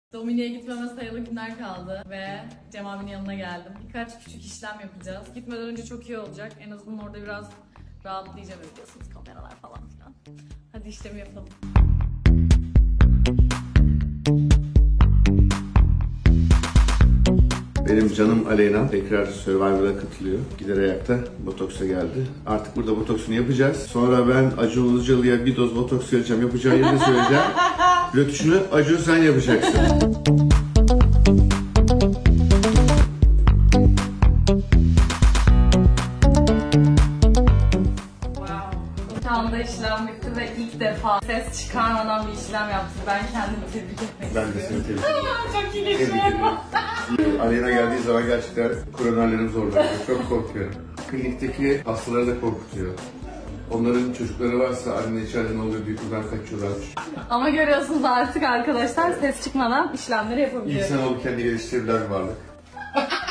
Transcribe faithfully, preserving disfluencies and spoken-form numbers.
Domini'ye gitmeme sayılı günler kaldı ve Cem abinin yanına geldim. Birkaç küçük işlem yapacağız. Gitmeden önce çok iyi olacak. En azından orada biraz rahatlayacağım, biliyorsunuz, kameralar falan filan. Hadi işlemi yapalım. Benim canım Aleyna tekrar Survivor'a katılıyor. Gider ayakta botoksa geldi. Artık burada botoksunu yapacağız. Sonra ben Acun Ilıcalı'ya bir doz botoks vereceğim. Yapacağı yeri de söyleyeceğim. Rötuşunu Acun sen yapacaksın. Şu anda işlem bitti ve ilk defa ses çıkarmadan bir işlem yaptık. Ben kendimi tebrik etmek Ben de seni tebrik ederim. Çok iyi geçiyor. Aleyna geldiği zaman gerçekten koronerlerim zorlanıyor. Çok korkuyorum. Klinikteki hastaları da korkutuyor. Onların çocukları varsa anne içeride ne oluyor diye buradan kaçıyorlarmış. Ama görüyorsunuz artık arkadaşlar ses çıkmadan işlemleri İlk yapabiliyoruz. sen olup kendi geliştirebilen bir varlık.